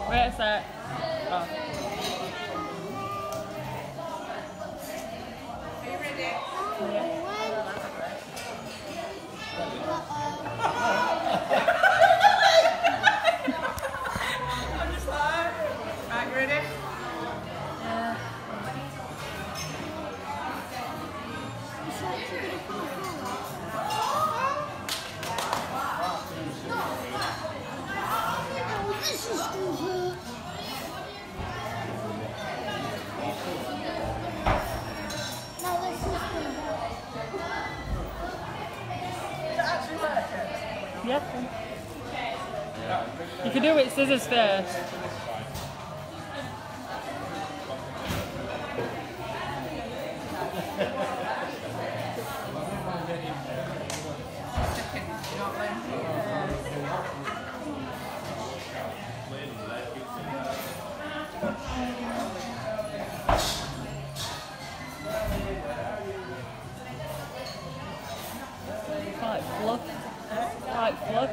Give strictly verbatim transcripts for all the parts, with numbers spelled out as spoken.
Wait a sec. Oh. Are you ready? Yeah. I'm just like, right, you ready? Yeah. This is stupid. No, this is stupid. Is it actually working? Yeah. You can do it scissors first. Like fluff. Like fluff.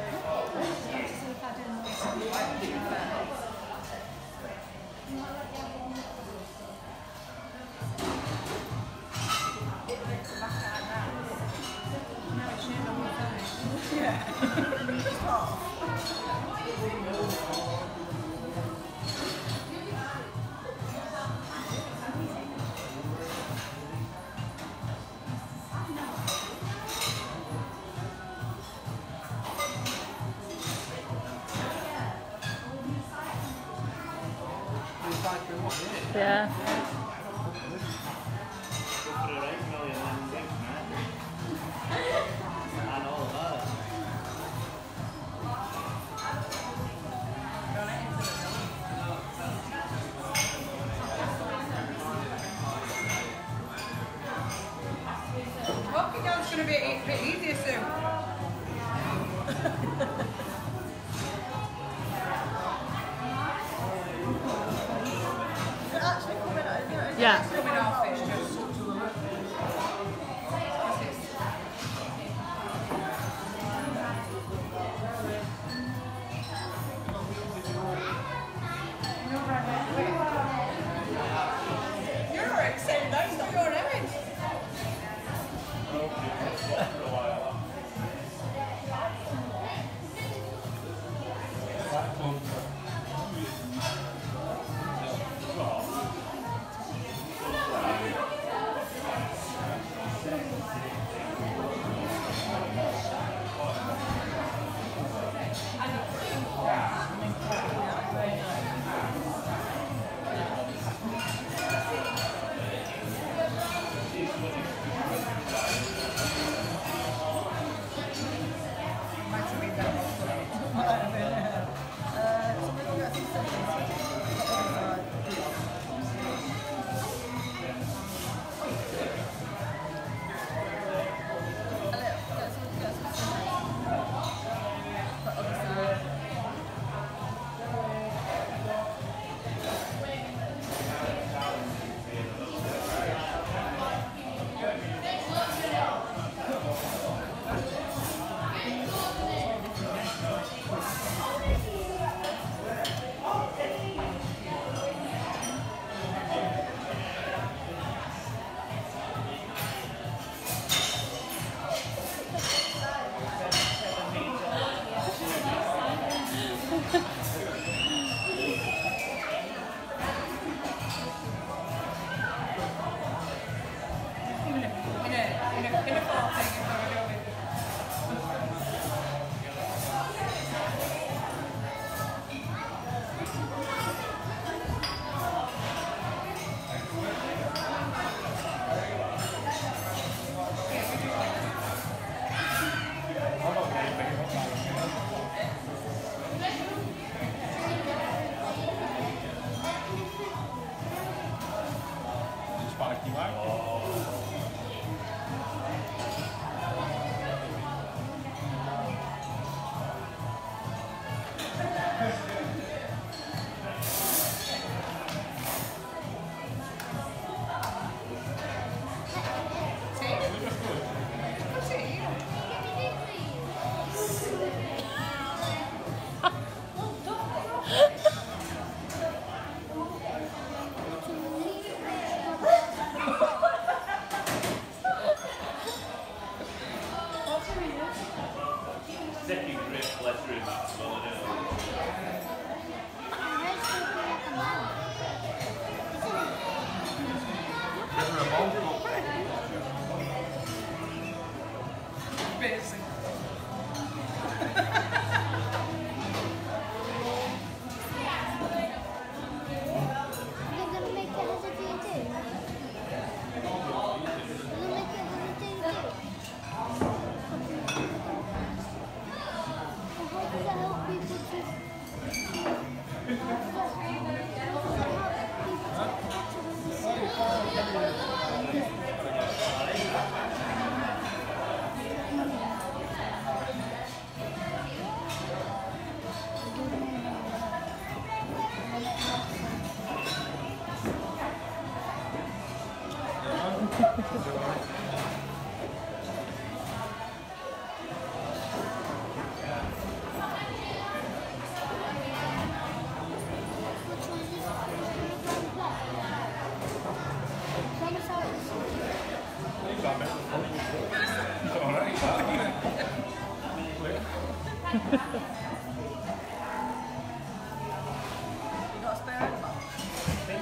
Yeah. Hope you guys going to be a bit easier soon. Is it actually coming out? Is it Yeah. coming off? It's just. You're already saying that, it's not your image.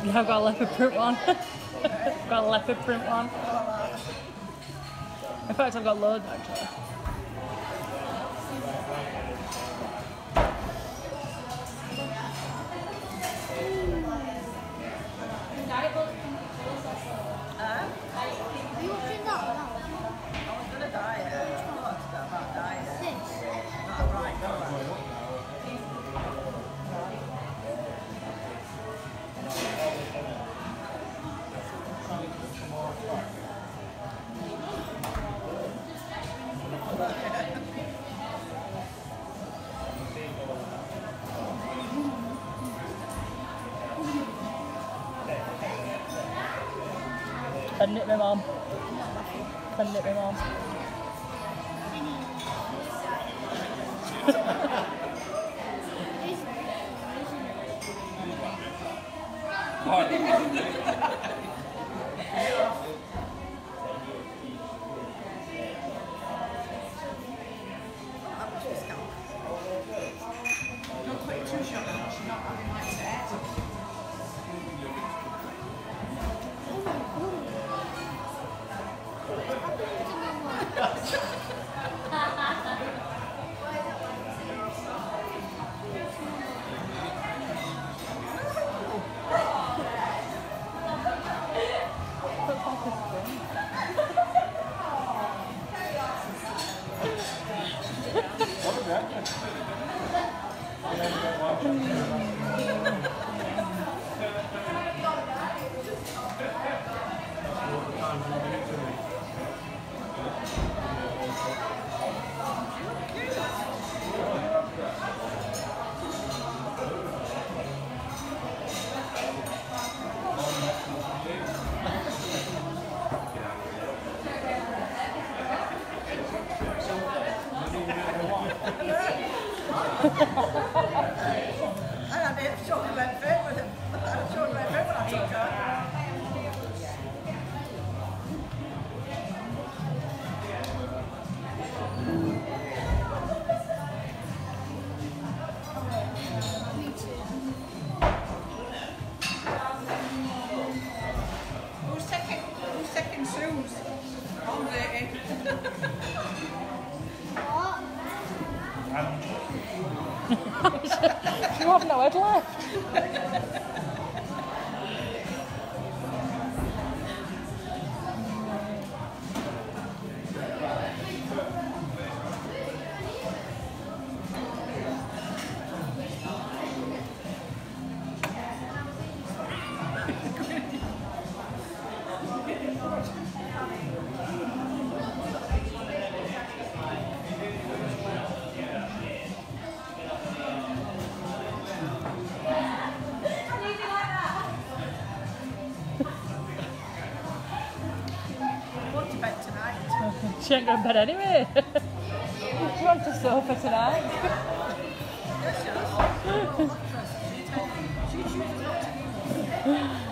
Yeah, I've got a leopard print one. I've got a leopard print one. In fact, I've got loads actually. Huh? Are you watching that one? I was gonna diet. What? About diet. This. Not right, not right. Couldn't it, my mum? Couldn't it, my mum? Not quite too short. She's not having my set. I had a bit of chocolate fruit with it. I had chocolate fruit when I took her. Who's taking, who's taking Sue's? I'm taking. What? You have no head left. Going to bed tonight. She ain't going to bed anyway. She wants a sofa tonight. Yes, she does. She chooses not to use it.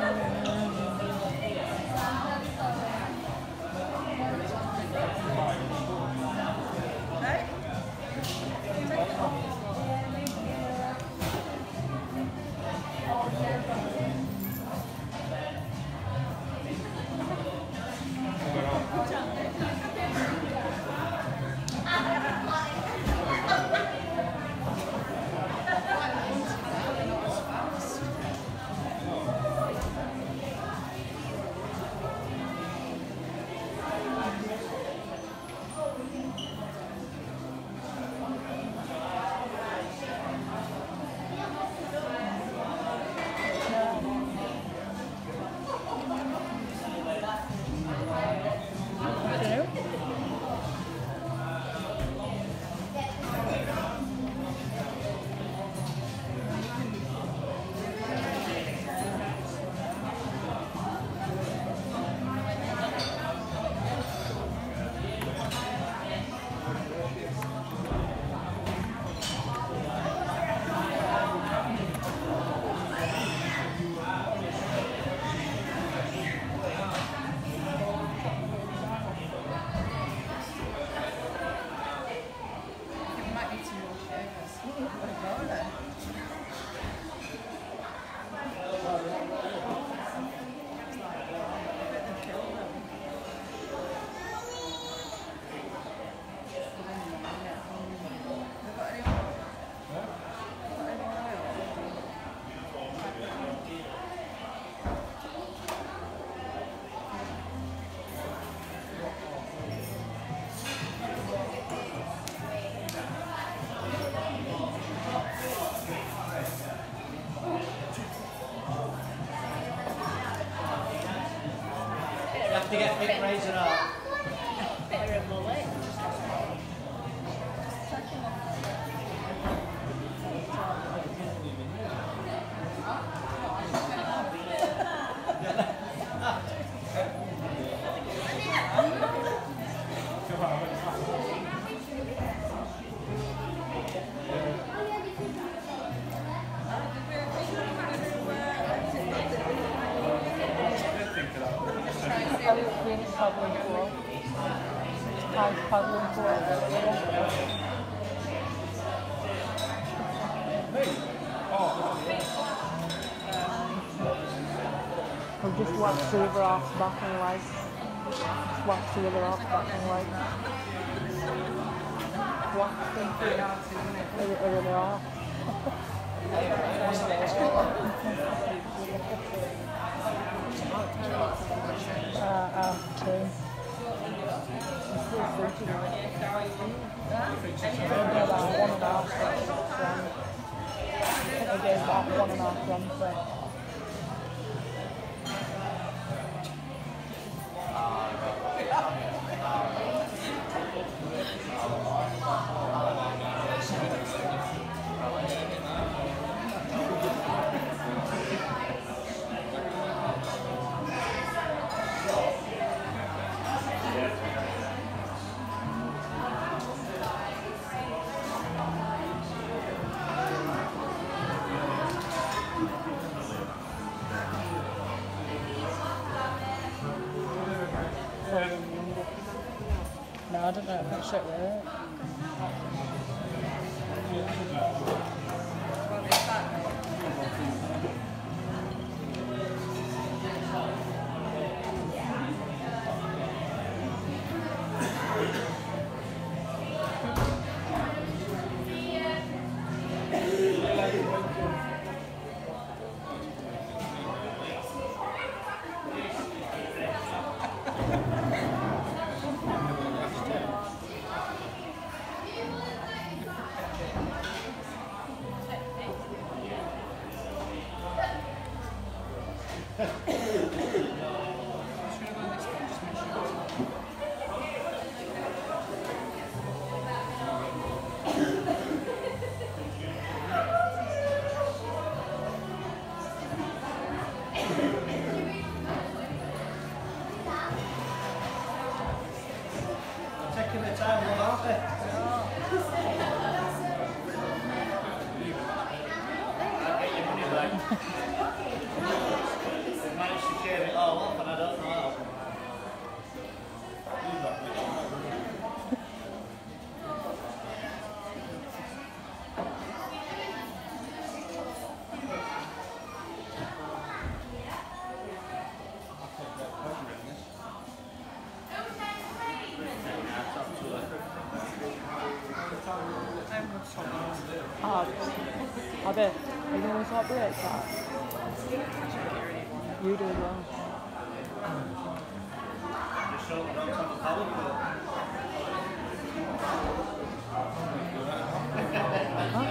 Hey? Take it off. have to get big razor out. Bit of a mullet. Paddling pool. Times paddling pool. We'll just wax the other half back and legs. Just wax the other half back and legs. Wax them through the other half. Uh, uh, two. I'm still thinking of it. Yeah, about one and a half grand. I think I gave about one and a half grand for it. No, I don't know if that's shit with it. Taking the time, love, aren't they? I'll get your money back. They managed to share it all off and I don't know how. Ah, I bet. Are you going to start break that? You do as well. Just show them on top of power. Huh?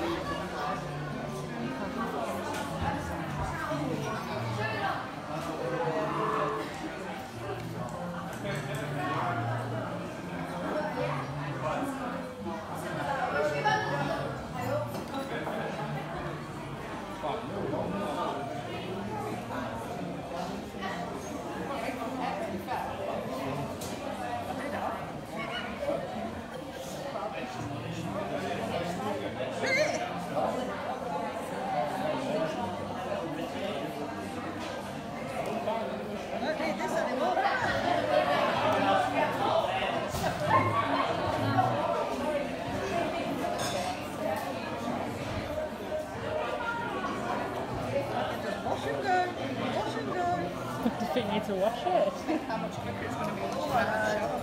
Do you think you need to wash it? How much quicker it's going to be once you have a shower.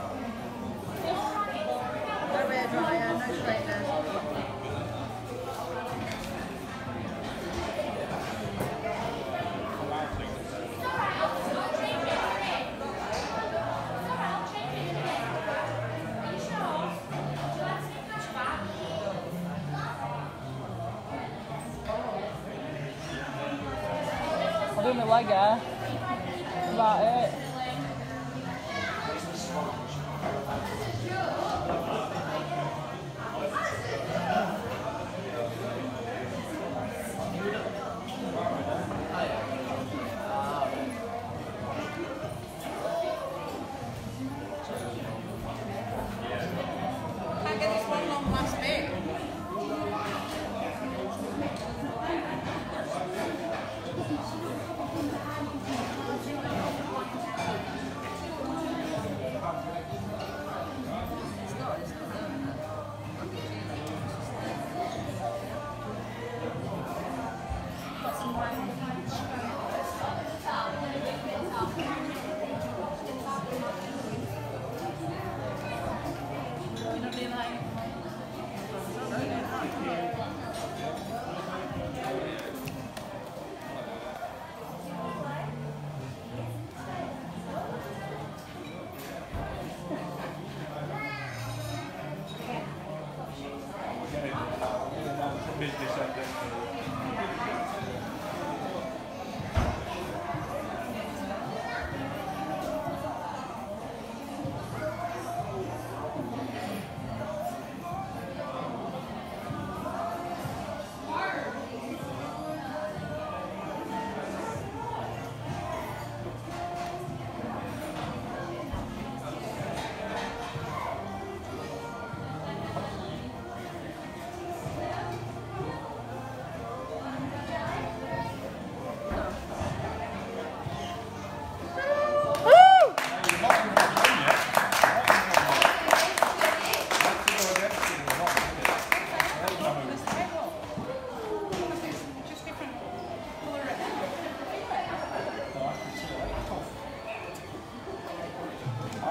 No hair dryer, no straighteners. I'll do my leg hair. That's about it.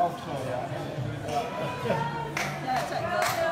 hope so, yeah. Yeah, it's like that.